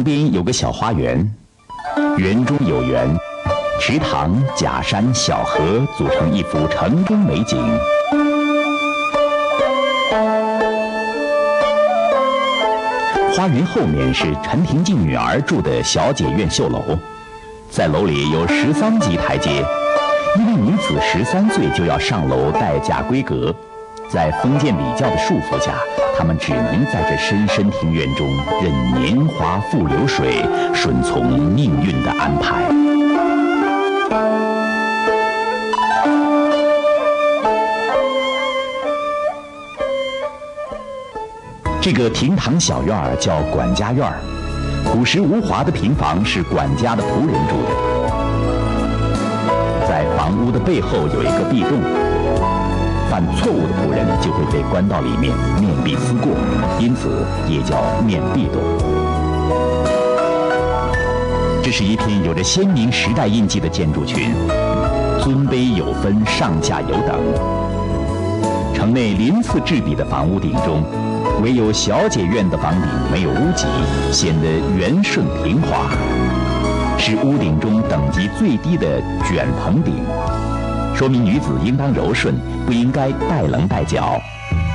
旁边有个小花园，园中有园，池塘、假山、小河组成一幅城中美景。花园后面是陈廷敬女儿住的小姐院绣楼，在楼里有13级台阶，因为女子13岁就要上楼待嫁闺阁，在封建礼教的束缚下，他们只能在这深深庭院中任年华付流水，顺从命运的安排。这个亭堂小院叫管家院，朴实无华的平房是管家的仆人住的。在房屋的背后有一个壁洞，犯错误的仆人就会被关到里面，面壁思过，因此也叫面壁洞。这是一片有着鲜明时代印记的建筑群，尊卑有分，上下有等。城内鳞次栉比的房屋顶中，唯有小姐院的房顶没有屋脊，显得圆顺平滑，是屋顶中等级最低的卷棚顶，说明女子应当柔顺，不应该带棱带角。